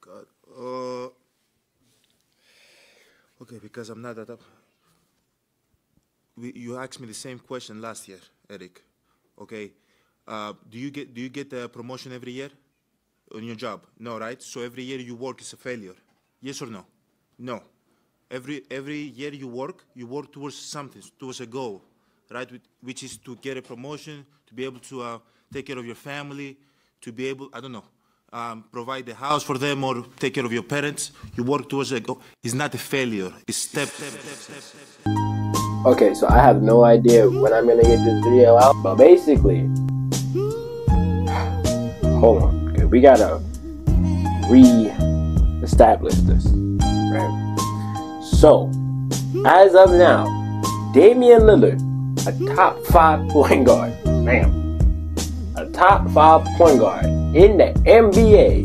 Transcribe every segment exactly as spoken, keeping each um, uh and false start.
God. Uh, okay, because I'm not that up. We, you asked me the same question last year, Eric. Okay. Uh, do you get do you get a promotion every year on your job? No, right? So every year you work is a failure. Yes or no? No. Every every year you work, you work towards something, towards a goal, right? Which is to get a promotion, to be able to uh, take care of your family, to be able, I don't know, um, provide the house for them or take care of your parents. You work towards a goal. It's not a failure. It's step, step, step, step, step. Okay, so I have no idea when I'm gonna get this video out, but basically, hold on, okay, we gotta re-establish this, right? So, as of now, Damian Lillard, a top five point guard, man, a top five point guard in the N B A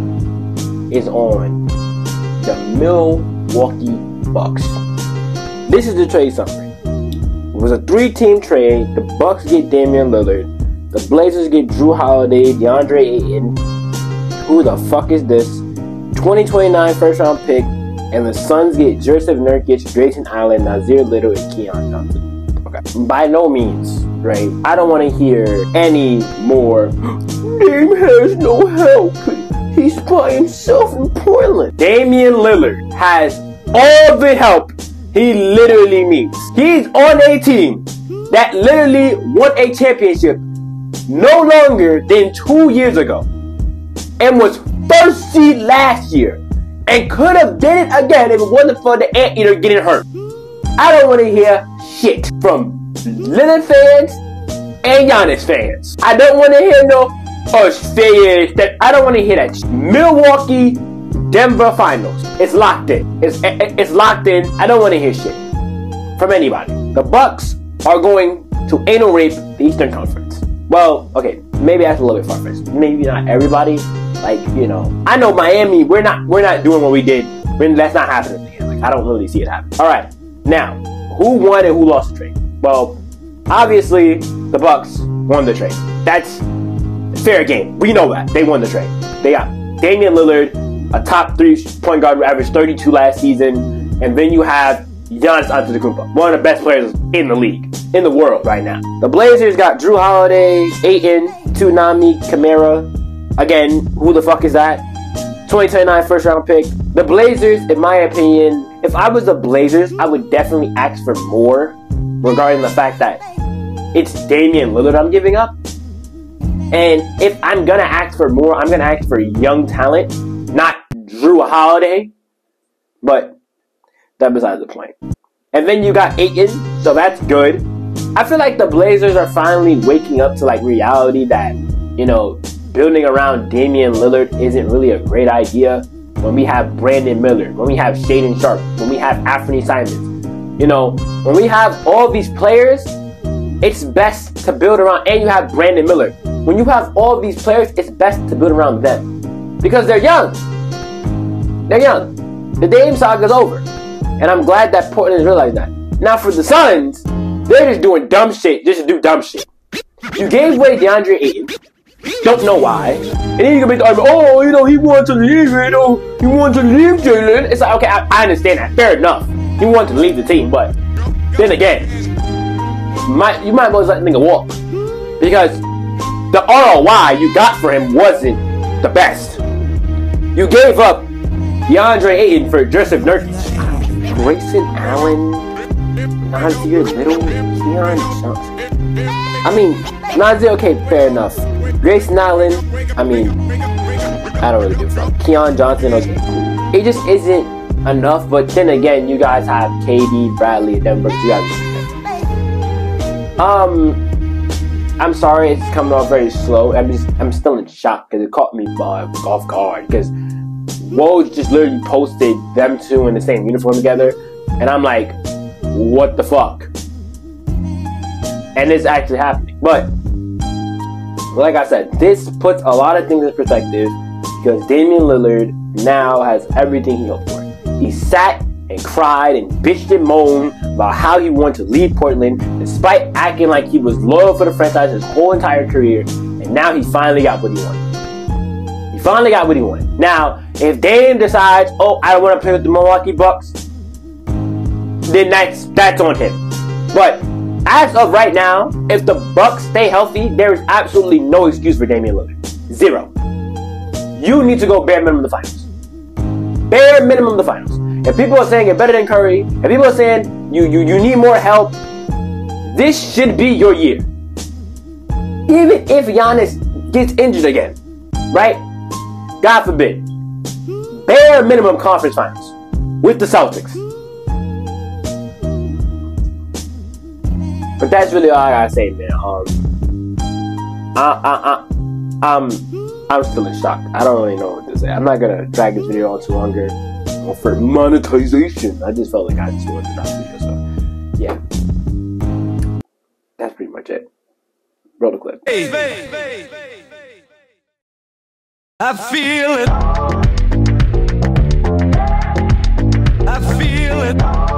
is on the Milwaukee Bucks. This is the trade summary. It was a three-team trade. The Bucks get Damian Lillard. The Blazers get Drew Holiday, DeAndre Ayton. Who the fuck is this? twenty twenty-nine first-round pick. And the Suns get Joseph Nurkic, Grayson Allen, Nazir Little, and Keon Johnson. Okay. By no means, right? I don't want to hear any more. Dame has no help. He's by himself in Portland. Damian Lillard has all the help he literally needs. He's on a team that literally won a championship no longer than two years ago and was first seed last year and could have did it again if it wasn't for the Anteater getting hurt. I don't want to hear shit from Lillard fans and Giannis fans. I don't want to hear no us fans that I don't want to hear that. Milwaukee Denver Finals. It's locked in. It's it's locked in. I don't want to hear shit from anybody. The Bucks are going to anal rape the Eastern Conference. Well, okay, maybe that's a little bit far-fetched. Maybe not everybody. Like, you know, I know Miami. We're not we're not doing what we did. We're, that's not happening again. Like, I don't really see it happen. All right, now who won and who lost the trade? Well, obviously the Bucks won the trade. That's fair game. We know that they won the trade. They got Damian Lillard, a top three point guard who averaged thirty-two last season, and then you have Giannis Antetokounmpo, one of the best players in the league, in the world right now. The Blazers got Drew Holiday, Ayton, Tsunami, Kamara. Again, who the fuck is that? twenty twenty-nine first round pick. The Blazers, in my opinion, if I was the Blazers, I would definitely ask for more regarding the fact that it's Damian Lillard I'm giving up. And if I'm gonna ask for more, I'm gonna ask for young talent, not Drew Holiday, but that's besides the point. And then you got Ayton, so that's good. I feel like the Blazers are finally waking up to like reality that, you know, building around Damian Lillard isn't really a great idea when we have Brandon Miller, when we have Shaedon Sharpe, when we have Anthony Simons. You know, when we have all these players, it's best to build around, and you have Brandon Miller. When you have all these players, it's best to build around them because they're young. They're young. The Dame saga's over. And I'm glad that Portland has realized that. Now for the Suns, they're just doing dumb shit just to do dumb shit. You gave away DeAndre Ayton. Don't know why. And then you're going to be talking, oh, you know, he wanted to leave, you know, he wanted to leave Jalen. It's like, okay, I, I understand that. Fair enough. He wanted to leave the team, but then again, might, you might as well let the nigga walk. Because the R O I you got for him wasn't the best. You gave up DeAndre Ayton for Joseph Nurkic, Grayson Allen, Nazir Little, Keon Johnson. I mean, Nazir, okay, fair enough. Grayson Allen, I mean, I don't really give a fuck. Keon Johnson, okay, cool. It just isn't enough, but then again, you guys have K D, Bradley, Denver, you guys. Um, I'm sorry, it's coming off very slow. I'm just, I'm still in shock because it caught me by off guard. Because Woj just literally posted them two in the same uniform together, and I'm like, what the fuck? And it's actually happening. But like I said, this puts a lot of things in perspective because Damian Lillard now has everything he hoped for. He sat and cried and bitched and moaned about how he wanted to leave Portland despite acting like he was loyal for the franchise his whole entire career, and now he finally got what he wanted. He finally got what he wanted. Now, If Dame decides, oh, I don't want to play with the Milwaukee Bucks, then that's that's on him. But as of right now, if the Bucks stay healthy, there is absolutely no excuse for Damian Lillard. Zero. You need to go bare minimum the finals. Bare minimum the finals. If people are saying you're better than Curry, if people are saying you, you, you need more help, this should be your year. Even if Giannis gets injured again, right? God forbid. Bare minimum conference finals with the Celtics. But that's really all I gotta say, man. Um, I, I, I, I'm, I'm still in shock. I don't really know what to say. I'm not gonna drag this video on too longer for monetization. I just felt like I just wanted to drop the video, so yeah. That's pretty much it. Roll the clip. Hey, hey, hey, hey, hey. I feel it. I feel it.